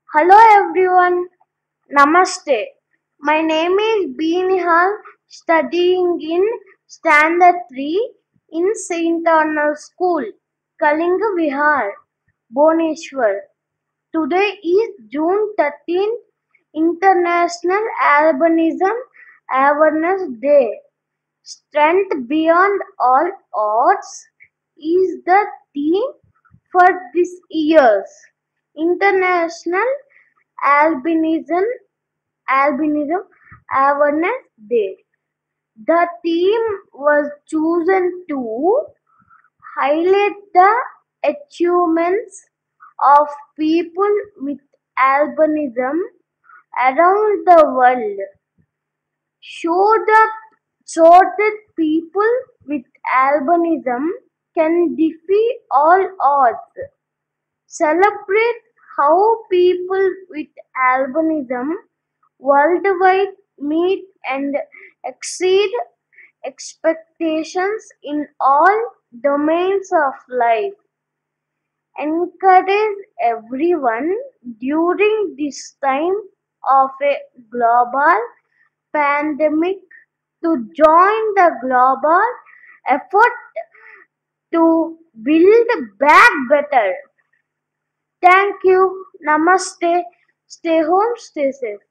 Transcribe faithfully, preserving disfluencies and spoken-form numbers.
Hello everyone, Namaste. My name is B. Nihal, studying in Standard three in Saint Arnold School, Kalinga Vihar, Bhubaneswar. Today is June thirteenth, International Albinism Awareness Day. Strength beyond all odds is the theme for this year's International Albinism Albinism Awareness Day. The theme was chosen to highlight the achievements of people with albinism around the world. Show that so that people with albinism can defy all odds. Celebrate how people with albinism worldwide meet and exceed expectations in all domains of life. Encourage everyone during this time of a global pandemic to join the global effort to build back better. Thank you. Namaste. Stay home, stay safe.